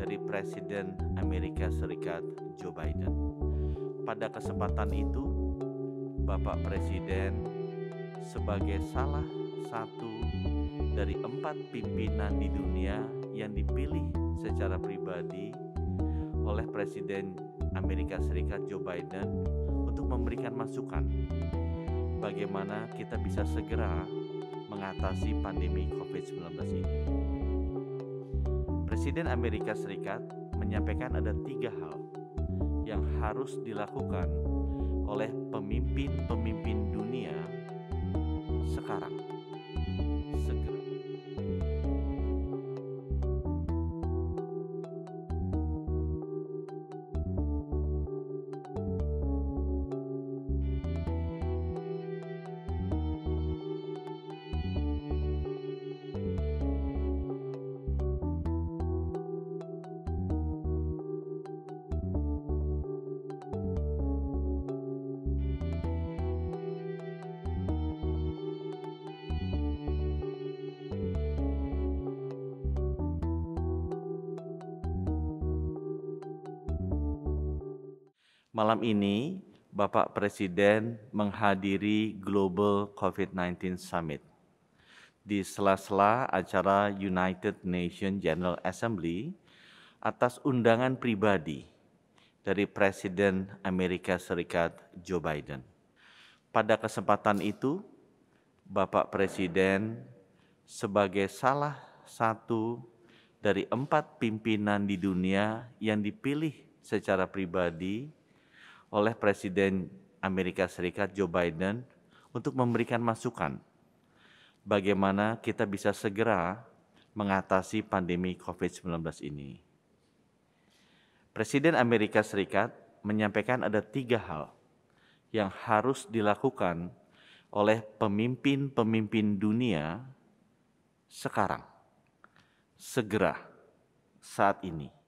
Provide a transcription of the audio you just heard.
dari Presiden Amerika Serikat Joe Biden. Pada kesempatan itu, Bapak Presiden sebagai salah satu dari 4 pimpinan di dunia yang dipilih secara pribadi oleh Presiden Amerika Serikat Joe Biden untuk memberikan masukan bagaimana kita bisa segera mengatasi pandemi COVID-19 ini. Presiden Amerika Serikat menyampaikan ada 3 hal yang harus dilakukan oleh pemimpin-pemimpin dunia sekarang, segera. Malam ini, Bapak Presiden menghadiri Global COVID-19 Summit. Di sela-sela acara United Nations General Assembly atas undangan pribadi dari Presiden Amerika Serikat Joe Biden. Pada kesempatan itu, Bapak Presiden sebagai salah satu dari 4 pimpinan di dunia yang dipilih secara pribadi oleh Presiden Amerika Serikat Joe Biden untuk memberikan masukan bagaimana kita bisa segera mengatasi pandemi COVID-19 ini. Presiden Amerika Serikat menyampaikan ada 3 hal yang harus dilakukan oleh pemimpin-pemimpin dunia sekarang, segera, saat ini.